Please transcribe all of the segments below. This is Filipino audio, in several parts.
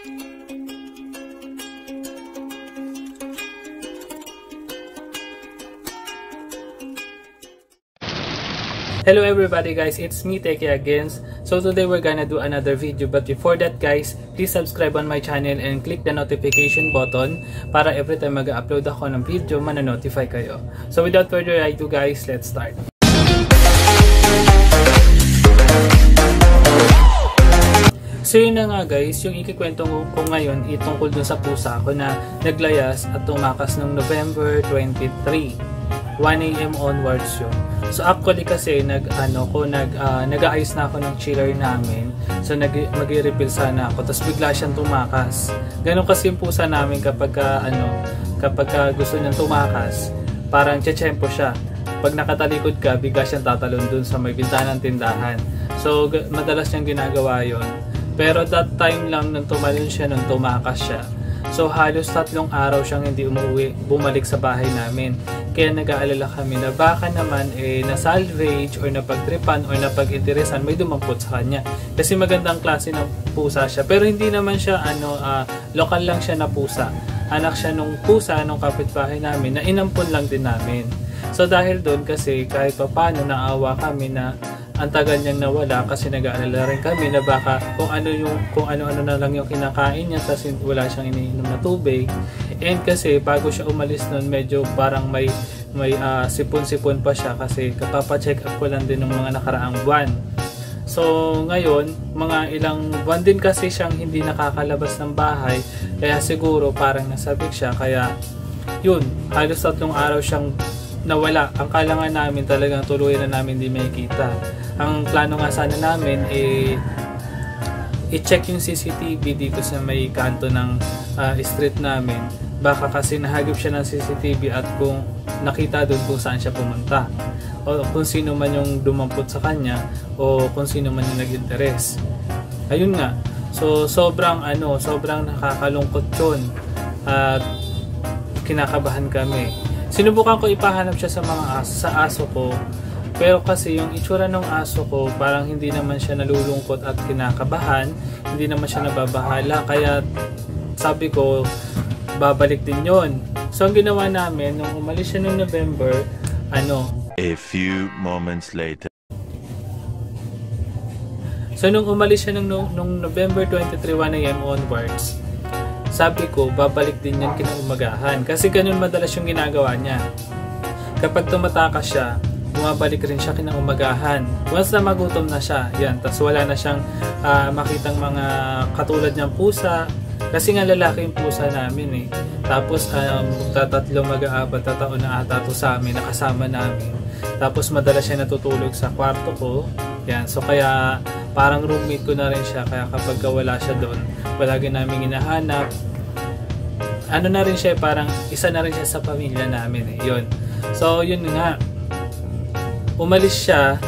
Hello everybody guys, it's me Teke again. So today we're gonna do another video, but before that guys, please subscribe on my channel and click the notification button para every time mag-upload ako ng video, mana-notify kayo. So without further ado guys, let's start. So yun na nga guys, yung ikikwento ko ngayon itungkol dun sa pusa ko na naglayas at tumakas noong November 23, 1 AM onwards yun. So actually kasi nag-aayos na ako ng chiller namin. So mag-i-refill sana ako, tapos bigla siyang tumakas. Ganon kasi yung pusa namin kapag gusto niyang tumakas, parang tsetsempo siya. Pag nakatalikod ka, bigla siyang tatalon dun sa may bintana ng tindahan. So madalas niyang ginagawa yon. Pero that time lang nung tumalon siya, nung tumakas siya. So halos 3 araw siyang hindi umuwi, bumalik sa bahay namin. Kaya nag-aalala kami na baka naman na-salvage or napagtripan or napag-interesan, may dumampot sa kanya. Kasi magandang klase ng pusa siya. Pero hindi naman siya lokal lang siya na pusa. Anak siya nung pusa nung kapitbahay namin na inampon lang din namin. So dahil doon kasi kahit pa paano naawa kami na ang tagal niyang nawala, kasi nag-aalala rin kami na baka kung ano-ano na lang yung kinakain niya, kasi wala siyang iniinom na tubig. And kasi bago siya umalis noon, medyo parang may sipon-sipon pa siya, kasi kapapa-check up ko lang din ng mga nakaraang buwan. So ngayon, mga ilang buwan din kasi siyang hindi nakakalabas ng bahay, kaya siguro parang nasabik siya, kaya yun, halos 3 araw siyang nawala. Ang kalangan namin talagang tuluyan na namin di makikita. Ang plano nga sana namin i-check yung CCTV dito sa may kanto ng street namin. Baka kasi nahagip siya ng CCTV at kung nakita doon kung saan siya pumunta, o kung sino man yung dumampot sa kanya, o kung sino man yung nag-interes. Ayun nga. So sobrang nakakalungkot yun at kinakabahan kami. Sinubukan ko ipahanap siya sa aso ko, pero kasi yung itsura ng aso ko parang hindi naman siya nalulungkot at kinakabahan, hindi naman siya nababahala, kaya sabi ko babalik din yon. So ang ginawa namin nung umalis siya noong November, a few moments later. So nung umalis siya nung November 23, 1 AM onwards, sabi ko, babalik din yan kinaumagahan. Kasi ganun madalas yung ginagawa niya. Kapag tumatakas siya, bumabalik rin siya kinaumagahan. Once na magutom na siya, yan. Tapos wala na siyang makitang mga katulad niyang pusa. Kasi nga lalaki yung pusa namin eh. Tapos magtatatlo mag-aapat na taon na ata to sa amin, nakasama namin. Tapos madalas siya natutulog sa kwarto ko. Yan. So kaya parang roommate ko na rin siya. Kaya kapag wala siya doon, palagi namin hinahanap. Na rin siya, parang isa na rin siya sa pamilya namin eh. Yun. So yun nga, umalis siya,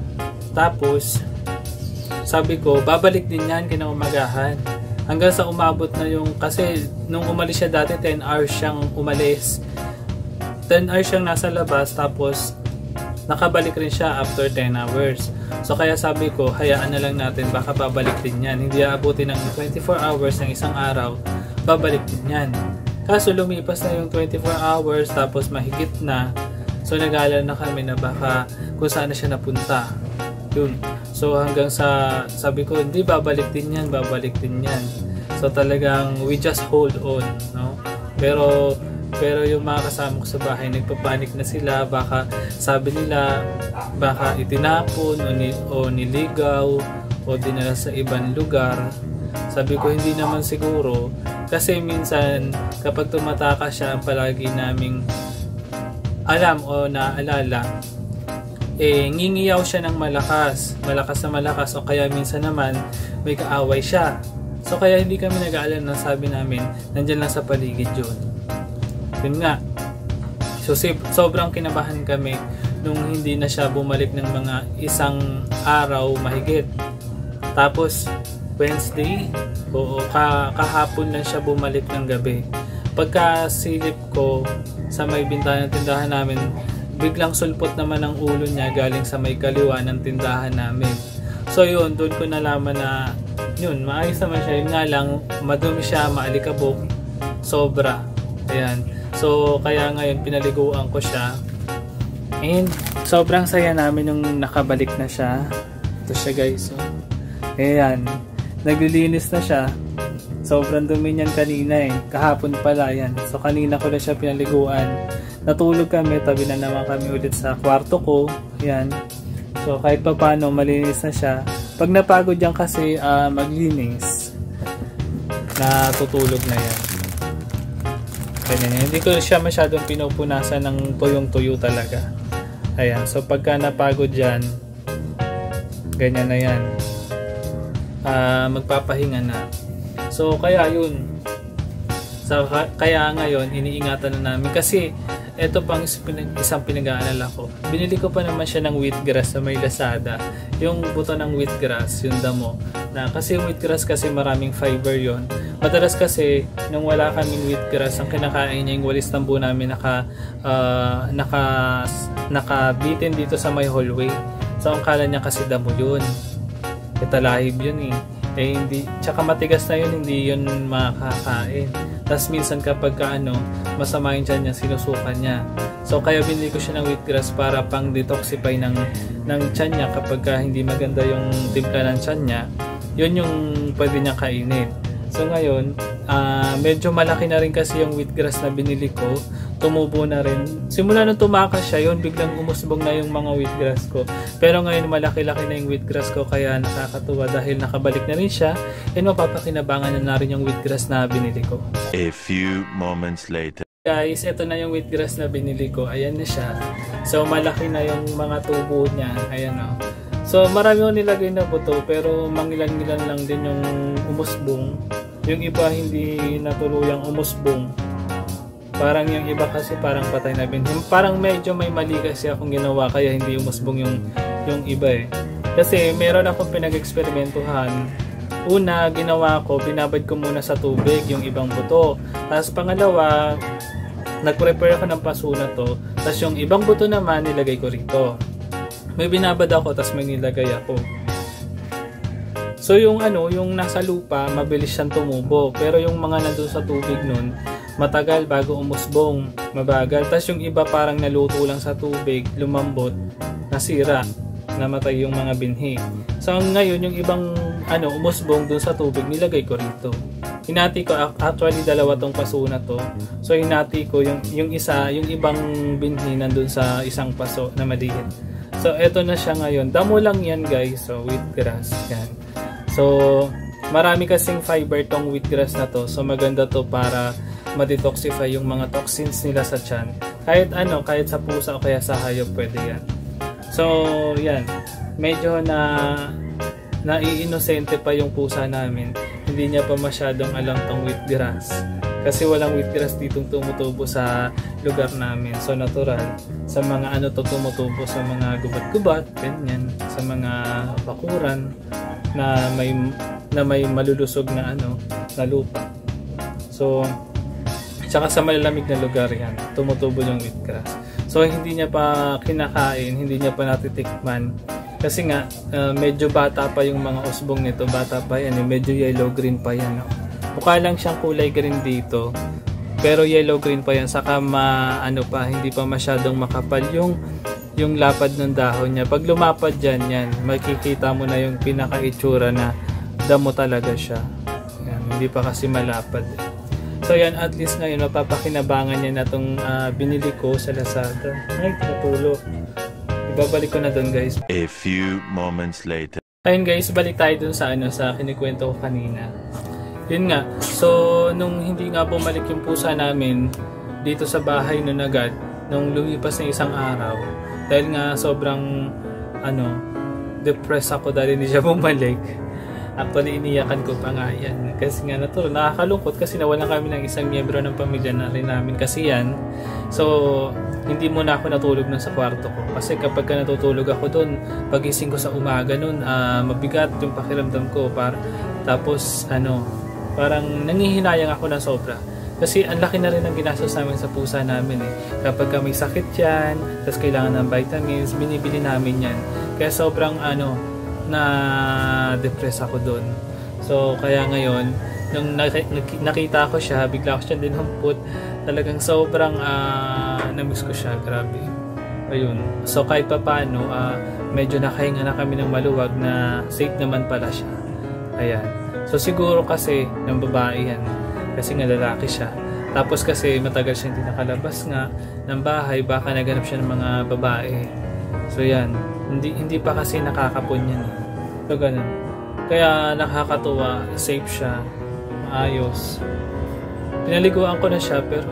tapos sabi ko babalik din yan kinaumagahan, hanggang sa umabot na yung, kasi nung umalis siya dati 10 hours siyang umalis, 10 hours siyang nasa labas, tapos nakabalik rin siya after 10 hours. So kaya sabi ko, hayaan na lang natin, baka babalik din yan, hindi aabutin ng 24 hours ng isang araw, babalik din yan. Kaso lumipas na yung 24 hours, tapos mahigit na. So nag-aalala na kami na baka kung saan na siya napunta. Yun. So hanggang sa sabi ko, hindi, babalik din yan, babalik din yan. So talagang we just hold on, no? Pero yung mga kasama ko sa bahay, nagpapanik na sila, baka sabi nila baka itinapon o niligaw o dinala sa ibang lugar. Sabi ko, hindi naman siguro, kasi minsan kapag tumatakas siya, palagi naming alam o naalala, ngingiyaw siya ng malakas na malakas, o kaya minsan naman may kaaway siya. So kaya hindi kami nag-aalala, na sabi namin nandyan lang sa paligid yun. Yun nga. So sobrang kinabahan kami nung hindi na siya bumalik ng mga isang araw mahigit. Tapos Wednesday, kahapon lang siya bumalik ng gabi. Pagkasilip ko sa may bintana ng tindahan namin, biglang sulpot naman ang ulo niya galing sa may kaliwa ng tindahan namin. So yun, doon ko nalaman na yun, maayos naman siya. Yun nga lang, madumi siya, maalikabok, sobra. Ayan. So, kaya ngayon, pinaliguan ko siya. And, sobrang saya namin nung nakabalik na siya. Ito siya guys. So, ayan. Naglilinis na siya. Sobrang dumi niyan kanina eh. Kahapon pala yan. So, kanina ko na siya pinaliguan. Natulog kami. Tabi na naman kami ulit sa kwarto ko. Ayan. So, kahit pa paano, malinis na siya. Pag napagod yan kasi maglinis, natutulog na yan. Ganyan. Hindi ko siya masyadong pinupunasan ng tuyong-tuyo talaga. Ayan. So, pagka napagod yan, ganyan na yan. Magpapahinga na. So, kaya yun. So, kaya ngayon, iniingatan na namin. Kasi, ito pang isang pinag-aalala ko. Binili ko pa naman siya ng wheatgrass sa may Lazada. Yung buto ng wheatgrass, yung damo. Kasi yung wheatgrass kasi maraming fiber yon. Madalas kasi, nung wala kaming wheatgrass, ang kinakain niya yung walis tambo namin nakabitin dito sa may hallway. So, ang kala niya kasi damo yun. Talahib yun eh. Hindi, tsaka matigas na yun, hindi yun makakain. Tapos minsan kapag masama yung tiyan niya, sinusukan niya. So kaya binili ko siya ng wheatgrass para pang detoxify ng tiyan niya kapag hindi maganda yung timpla ng tiyan niya. Yun yung pwede niya kainin. So ngayon, medyo malaki na rin kasi yung wheatgrass na binili ko. Tumubo na rin. Simula nung tumakas siya, yun biglang umusbong na yung mga wheatgrass ko. Pero ngayon malaki-laki na yung wheatgrass ko kaya nakakatuwa dahil nakabalik na rin siya and mapapakinabangan na rin yung wheatgrass na binili ko. A few moments later. Guys, ito na yung wheatgrass na binili ko. Ayan na siya. So malaki na yung mga tubo niya. Ayan o. So marami yung nilagay na buto pero mangilan-ngilan lang din yung umusbong. Yung iba hindi natuluyang umusbong. Parang yung iba kasi parang patay na bin. Parang medyo may mali kasi akong ginawa kaya hindi umusbong yung iba eh. Kasi meron akong pinag-eksperimentuhan. Una, ginawa ko, binabad ko muna sa tubig yung ibang buto. Tapos pangalawa, nag-prepare ako ng paso na to. Tapos yung ibang buto naman, nilagay ko rito. May binabad ako, tapos may nilagay ako. So yung yung nasa lupa, mabilis siyang tumubo. Pero yung mga nandun sa tubig nun, matagal bago umusbong, mabagal. Tapos yung iba parang naluto lang sa tubig, lumambot, nasira, namatay yung mga binhi. So ngayon yung ibang umusbong dun sa tubig, nilagay ko rito. Hinati ko, actually dalawa tong paso na to. So hinati ko yung isa, yung ibang binhi nandun sa isang paso na maliit. So eto na siya ngayon. Damo lang yan guys, so wheatgrass yan. So marami kasing fiber tong wheatgrass na to. So maganda to para ma-detoxify yung mga toxins nila sa tiyan. Kahit sa pusa o kaya sa hayop pwede yan. So, yan. Medyo naiinosente pa yung pusa namin. Hindi niya pa masyadong alam tong wheatgrass. Kasi walang wheatgrass ditong tumutubo sa lugar namin. So, natural. Sa mga tumutubo sa mga gubat-gubat, ganyan. Sa mga bakuran na may malulusog na na lupa. So, tsaka sa malalamig na lugar yan, tumutubo yung wheatgrass. So hindi niya pa kinakain, hindi niya pa natitikman. Kasi nga, medyo bata pa yung mga usbong nito. Bata pa yan, medyo yellow-green pa yan. Mukha lang siyang kulay green dito. Pero yellow-green pa yan. Saka hindi pa masyadong makapal yung lapad ng dahon niya. Pag lumapad dyan, yan, makikita mo na yung pinaka-itsura na damo talaga siya. Yan, hindi pa kasi malapad. So yan, at least ngayon mapapakinabangan niya na itong binili ko sa Lazada. Ay, natulog. Ibabalik ko na doon guys. A few moments later. Ayun guys, balik tayo dun sa sa kinikwento ko kanina. Yun nga, so nung hindi nga bumalik yung pusa namin dito sa bahay nun agad, nung lumipas na isang araw, dahil nga sobrang depressed ako dahil hindi siya bumalik. Actually, iniyakan ko pa nga yan. Kasi nga nakakalungkot kasi nawalan kami ng isang miyembro ng pamilya na rin namin kasi yan. So, hindi muna ako natulog nun sa kwarto ko. Kasi kapag natutulog ako dun, pagising ko sa umaga nun, mabigat yung pakiramdam ko. Tapos, parang nangihinayang ako ng sobra. Kasi ang laki na rin ang ginastos namin sa pusa namin eh. Kapag may sakit yan, tapos kailangan ng vitamins, binibili namin yan. Kaya sobrang na-depress ako doon. So kaya ngayon, nung nakita ko siya, bigla ko siya dinampot. Talagang sobrang namiss ko siya, grabe. Ayun. So kahit pa paano, medyo nakahinga na kami ng maluwag na safe naman pala siya. Ayan. So siguro kasi ng babae yan. Kasi nga lalaki siya. Tapos kasi matagal siya hindi nakalabas nga ng bahay, baka naganap siya ng mga babae. So yan. Hindi pa kasi nakakapon yan. So ganun. Kaya nakakatuwa, safe siya, maayos. Pinaliguan ko na siya pero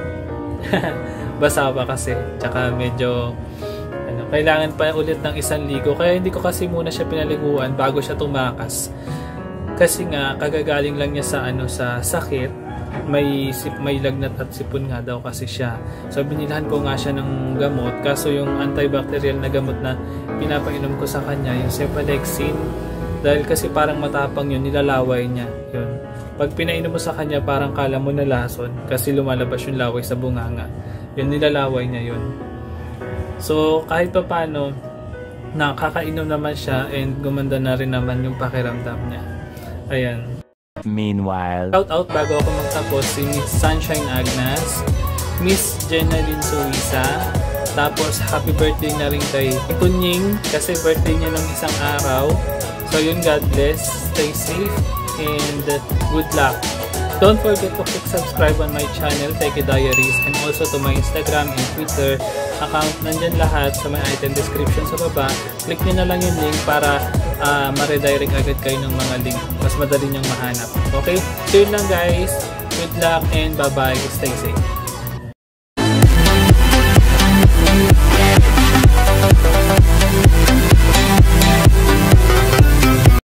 basa pa kasi. Tsaka medyo kailangan pa ulit ng isang ligo. Kaya hindi ko kasi muna siya pinaliguan bago siya tumakas. Kasi nga kagagaling lang niya sa sakit. May lagnat at sipon nga daw kasi siya. So binilhan ko nga siya ng gamot. Kaso yung antibacterial na gamot na pinapainom ko sa kanya, yung Cephalexin, dahil kasi parang matapang yun, nilalaway niya yun. Pag pinainom mo sa kanya, parang kala mo na lason kasi lumalabas yung laway sa bunganga. Yun, nilalaway niya yun. So kahit pa paano, nakakainom naman siya and gumanda na rin naman yung pakiramdam niya. Ayan. Meanwhile, Shout out bago ako magtapos si Miss Sunshine Agnes, Miss Jenaline Suiza, tapos happy birthday na rin kay Kunying kasi birthday niya ng isang araw. So yun, God bless, stay safe, and good luck. Don't forget to click subscribe on my channel, Teki Diaries, and also to my Instagram and Twitter account. Nandyan lahat sa my item description sa baba. Click nyo na lang yung link para ma-redirect agad kayo ng mga link. Mas madali nyong mahanap. Okay? So yun lang guys. Good luck and bye-bye. Stay safe.